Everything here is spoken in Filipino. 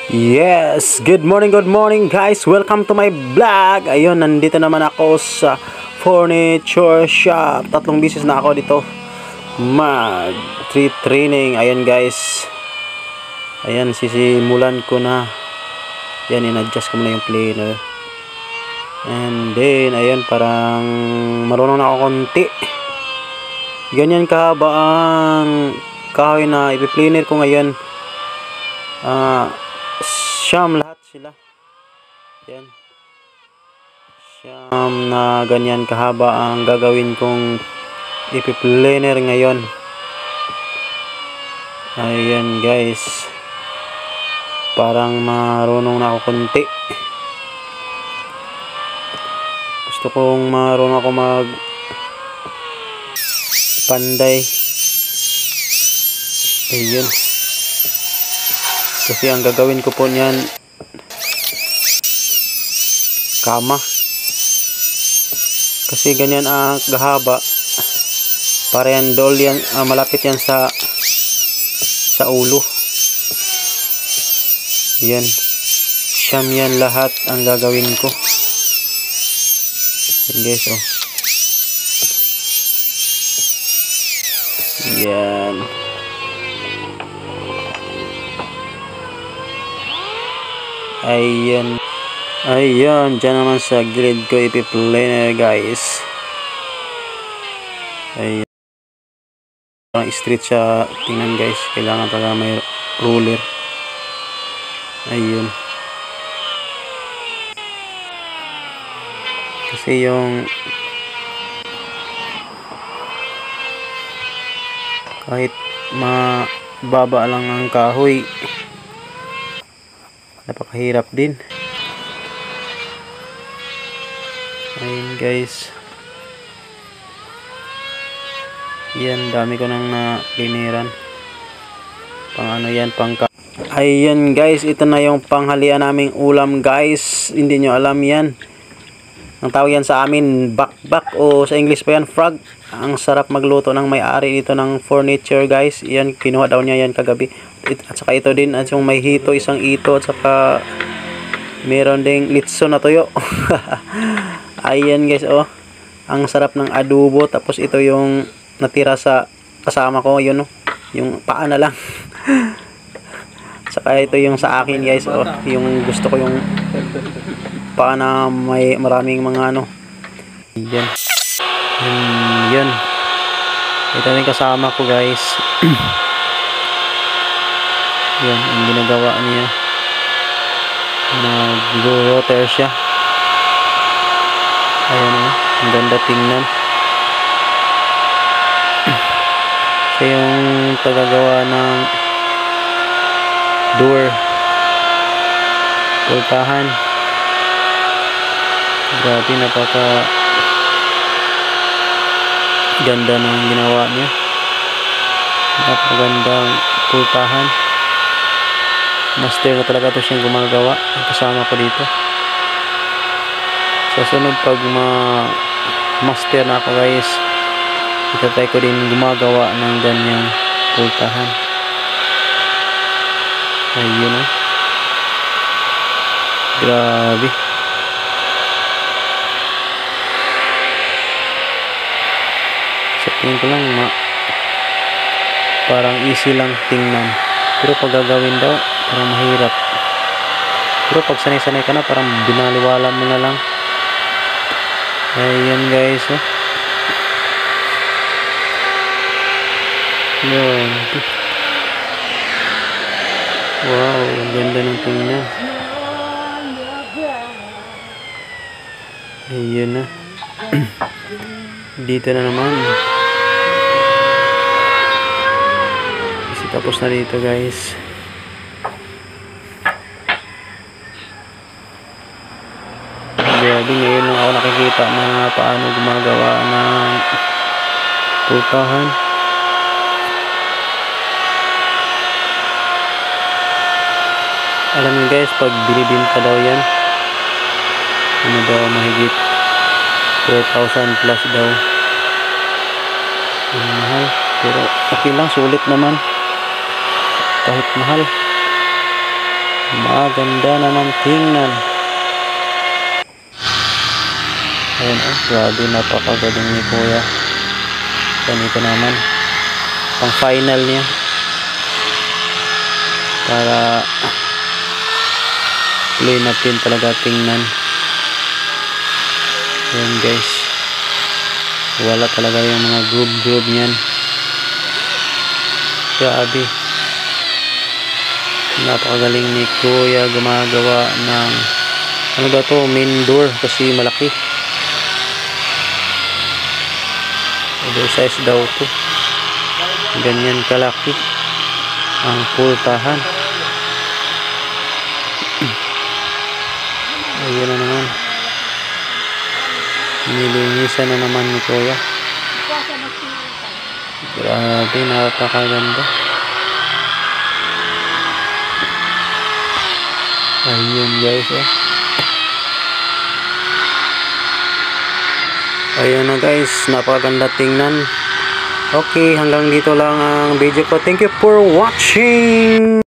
Yes, good morning guys. Welcome to my vlog. Ayun, nandito naman ako sa furniture shop. Tatlong beses na ako dito mag training. Ayun guys. Ayan, sisimulan ko na. Yan, in-adjust ko muna yung planer. And then, ayun, parang marunong na ako konti. Ganyan kahaba ang kahoy na ipi-planer ko ngayon. Siyam lahat sila. Yan. Siyam na ganyan kahaba ang gagawin kong ipi-planer ngayon. Ayan guys. Parang marunong na ako konti. Gusto kong marunong ako mag panday. Ayun. Kasi ang gagawin ko po niyan kama. Kasi ganyan ang gahaba. Para yan dool yan, malapit yan sa ulo. Yan. Siyam yan lahat ang gagawin ko. Yan guys, oh. Yan. Ayan. Ayan. Diyan naman sa grid ko ipi-planer guys. Ayan. Parang straight siya. Tingnan guys. Kailangan talaga may ruler. Ayun. Kasi yung kahit mababa lang ang kahoy, napakahirap din. Ayun guys. Yan, dami ko nang na-liniran. Pang ano yan, Ayan guys, ito na yung panghalian naming ulam guys. Hindi nyo alam yan. Ang tawag yan sa amin, bakbak, o sa English pa yan, frog. Ang sarap magluto ng may-ari dito ng furniture guys. Yan, kinuha daw niya yan kagabi. At saka ito din, at yung may hito, isang ito, at saka meron ding litson na tuyo. Ayan guys, oh. Ang sarap ng adobo. Tapos ito yung natira sa kasama ko, yun, oh. Yung paa na lang. Saka ito yung sa akin guys, oh. Yung gusto ko yung paa na may maraming mga ano. Yan. Yan. Ito yung kasama ko guys. Yan, ang ginagawa niya. Nag-rotor siya. Ayan, oh. Ang ganda tingnan. Siya yung tagagawa ng door. Pultahan. Grabe, napaka ganda ng ginawa niya. Napakagandang pultahan. Master na talaga ito siyang gumagawa. Ang kasama ko dito. Sa sunod pag master na ako guys, itatry ko din gumagawa ng ganyang pultahan. Ayun, oh. Grabe. Sa tingin ko lang parang easy lang tingnan, pero pag gagawin daw parang mahirap. Pero pag sanay-sanay ka na, parang binaliwala mo na lang. Ayan guys, oh. Yan. Wow, ang ganda ng tingnan. Ayun na. Dito na naman. Kasi tapos na dito guys. Grabe, ngayon lang ako nakikita na paano gumagawa ng pultahan. Alam niyo guys, pag binibinta daw yan, ano daw, mahigit 4,000 plus daw. Mahal, pero okay lang, sulit naman kahit mahal. Maganda naman tingnan. Ayan, oh, grabe, napakagaling ni kuya. Ganito naman pang final niya para clean up din talaga tingnan. Ayan guys, wala talaga yung mga groove niyan. Grabe, napakagaling ni kuya gumagawa ng ano ba to, main door kasi malaki. Oversize daw to, ganyan kalaki ang pultahan. Ayun na naman, nilinisan na naman ni kuya. Grabe, napakaganda. Ayun guys, oh. Ayun na guys, napakaganda tingnan. Okay, hanggang dito lang ang video ko. Thank you for watching.